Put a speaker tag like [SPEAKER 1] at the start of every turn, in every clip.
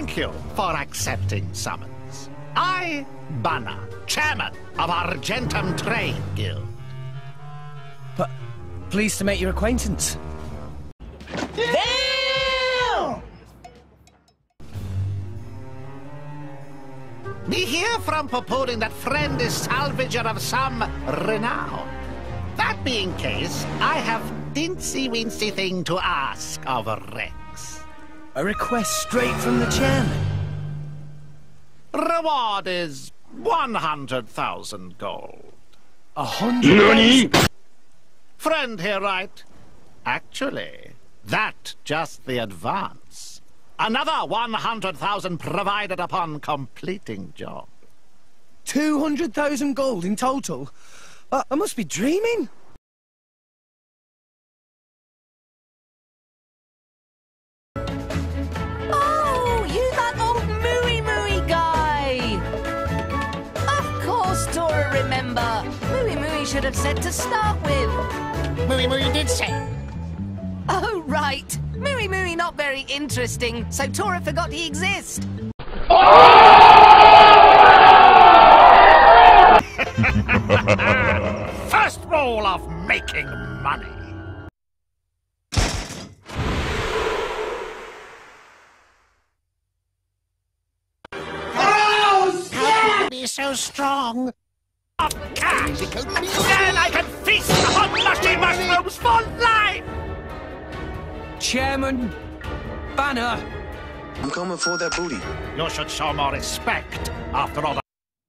[SPEAKER 1] Thank you for accepting summons. I, Bana, chairman of Argentum Trade Guild.
[SPEAKER 2] But pleased to make your acquaintance.
[SPEAKER 3] Damn!
[SPEAKER 1] We hear from purporting that friend is salvager of some renown. That being case, I have dincy-wincy thing to ask of Rex.
[SPEAKER 2] A request straight from the chairman.
[SPEAKER 1] Reward is 100,000 gold.
[SPEAKER 2] 100,000?
[SPEAKER 1] Friend here, right? Actually, that just the advance. Another 100,000 provided upon completing job.
[SPEAKER 2] 200,000 gold in total? I must be dreaming.
[SPEAKER 3] Oh, you that old Muimui guy! Of course, Tora, remember. Muimui should have said to start with.
[SPEAKER 1] Muimui did say.
[SPEAKER 3] Oh, right. Muimui not very interesting, so Tora forgot he exists.
[SPEAKER 1] First rule of making money. Rosa! How can be so strong? Of cash! Then I can feast on mushy mushrooms for life!
[SPEAKER 2] Chairman Bana.
[SPEAKER 4] I'm coming for that booty.
[SPEAKER 1] You should show more respect after all the...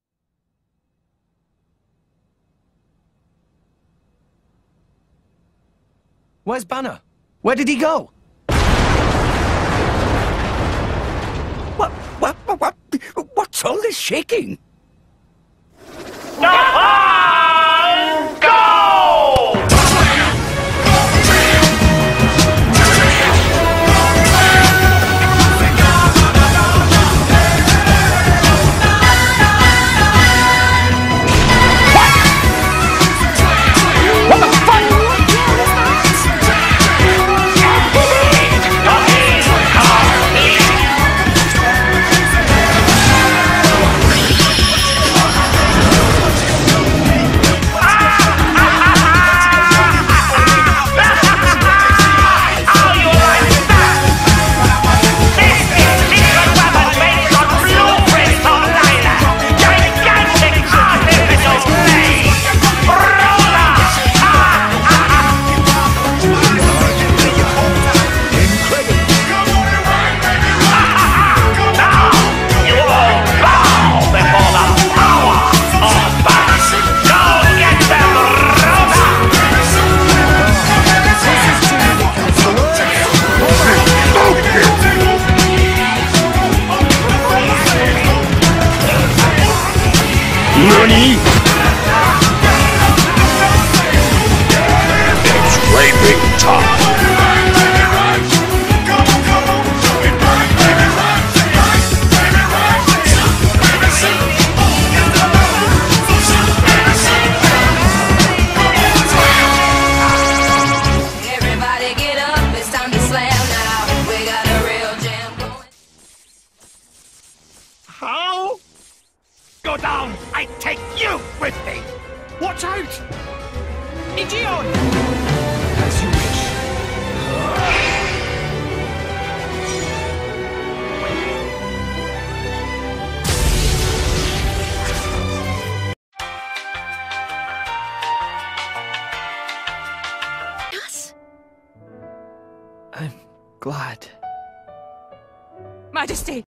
[SPEAKER 2] Where's Bana? Where did he go? What's all this shaking?
[SPEAKER 5] NANI?! It's raping time!
[SPEAKER 3] Everybody get up, it's time to slam now. We got a real jam going.
[SPEAKER 1] How? Go down! I take you with me! Watch out! Idiot!
[SPEAKER 2] As you wish.
[SPEAKER 3] Yes.
[SPEAKER 2] I'm glad.
[SPEAKER 3] Majesty,